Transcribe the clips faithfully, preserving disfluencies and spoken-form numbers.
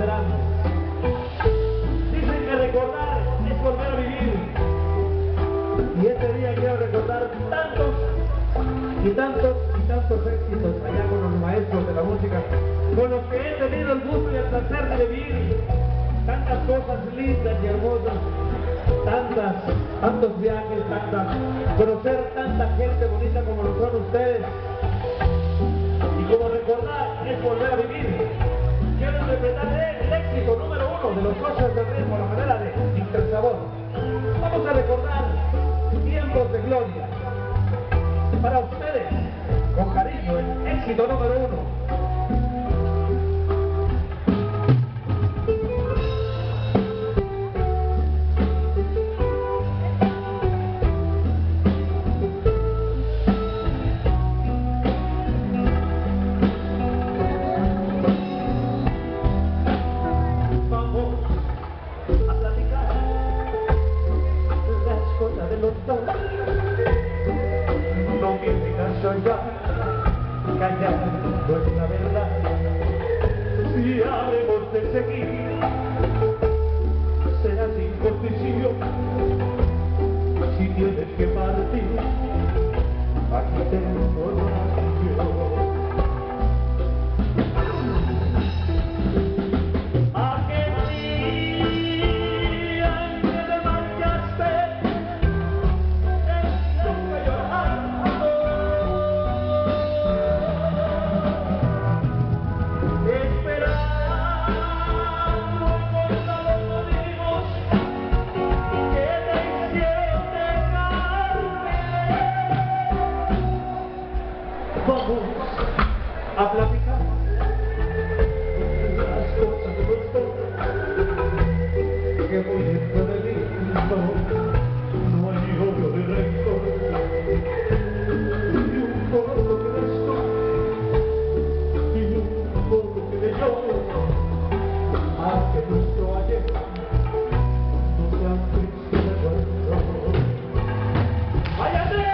verán. Dicen que recordar es volver a vivir. Y este día quiero recordar tantos y tantos y tantos éxitos allá con los maestros de la música, con los que he tenido el gusto y el placer de vivir tantas cosas lindas y hermosas, tantas, tantos viajes, tantas, conocer tanta gente bonita como lo son ustedes. Y como recordar es volver a vivir, quiero interpretar el éxito número uno de los Coches del Ritmo, la manera de Intersabor. Vamos a recordar tiempos de gloria. Para ustedes, con cariño, el éxito número uno. No me digas ya, callar no es la verdad. Si habremos de seguir, será sin condición. Si tienes que partir, aquí tengo radio. Vamos a platicar las cosas de los dos, que muy dentro de mí no, no hay odio de rencor, y un poco que le estoy, y un poco que le lloro, a que nuestro ayer no sea un triste recuerdo. ¡Váyate!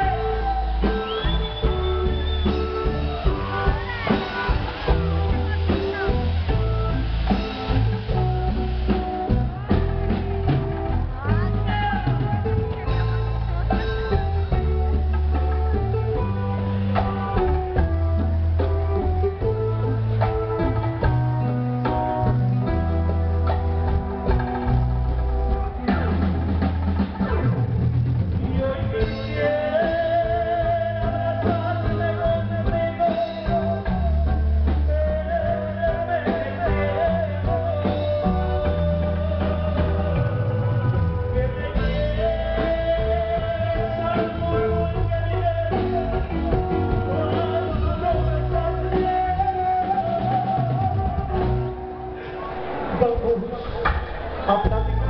Vamos a platicar.